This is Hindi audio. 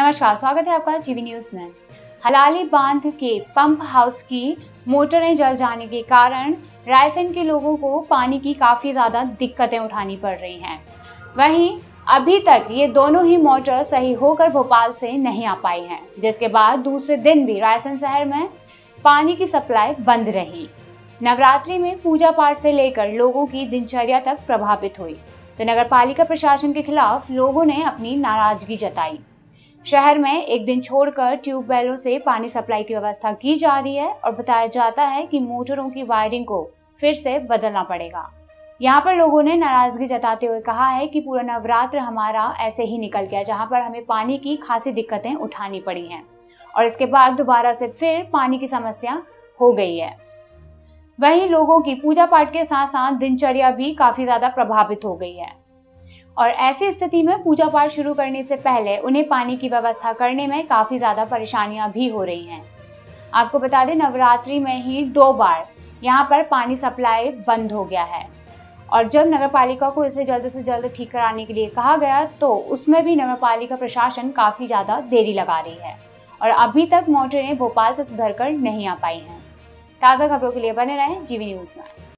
नमस्कार, स्वागत है आपका जीवी न्यूज में। हलाली बांध के पंप हाउस की मोटरें जल जाने के कारण रायसेन के लोगों को पानी की काफी ज्यादा दिक्कतें उठानी पड़ रही हैं। वहीं अभी तक ये दोनों ही मोटर सही होकर भोपाल से नहीं आ पाई हैं, जिसके बाद दूसरे दिन भी रायसेन शहर में पानी की सप्लाई बंद रही। नवरात्रि में पूजा पाठ से लेकर लोगों की दिनचर्या तक प्रभावित हुई, तो नगर पालिका प्रशासन के खिलाफ लोगों ने अपनी नाराजगी जताई। शहर में एक दिन छोड़कर ट्यूबवेलों से पानी सप्लाई की व्यवस्था की जा रही है और बताया जाता है कि मोटरों की वायरिंग को फिर से बदलना पड़ेगा। यहाँ पर लोगों ने नाराजगी जताते हुए कहा है कि पूरा नवरात्र हमारा ऐसे ही निकल गया, जहाँ पर हमें पानी की खासी दिक्कतें उठानी पड़ी हैं और इसके बाद दोबारा से फिर पानी की समस्या हो गई है। वहीं लोगों की पूजा पाठ के साथ साथ दिनचर्या भी काफी ज्यादा प्रभावित हो गई है और ऐसी स्थिति में पूजा पाठ शुरू करने से पहले उन्हें पानी की व्यवस्था करने में काफी ज्यादा परेशानियां भी हो रही हैं। आपको बता दें, नवरात्रि में ही 2 बार यहां पर पानी सप्लाई बंद हो गया है और जब नगर पालिका को इसे जल्द से जल्द ठीक कराने के लिए कहा गया तो उसमें भी नगर पालिका प्रशासन काफी ज्यादा देरी लगा रही है और अभी तक मोटरें भोपाल से सुधर कर नहीं आ पाई हैं। ताज़ा खबरों के लिए बने रहें जीवी न्यूज में।